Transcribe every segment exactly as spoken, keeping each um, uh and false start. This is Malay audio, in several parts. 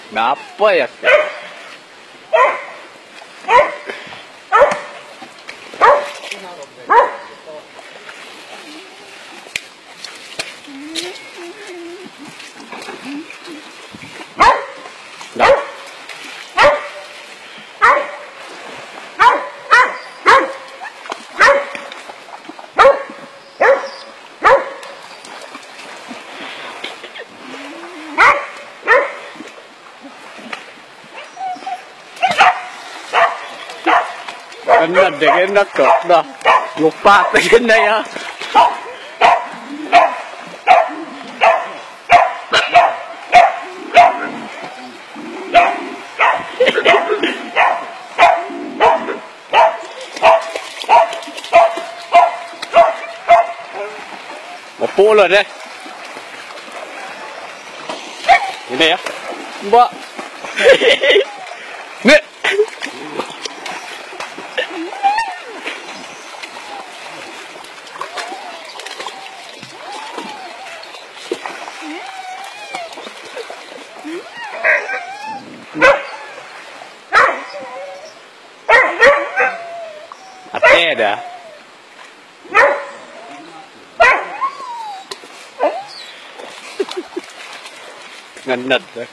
Apa ya? Enak deh, enak kok. Dah, lupa pengen ya. Mau deh. Ini ya, Mbak. Nih. Ate dah. Nganat dah.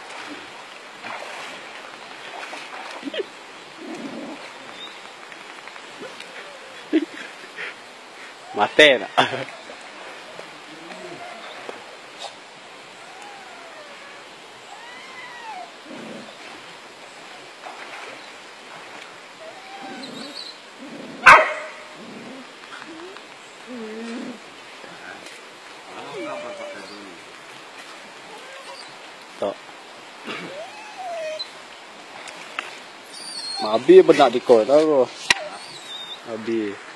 Mate nak. Tok. Mabi benak di kau tahu. Mabi.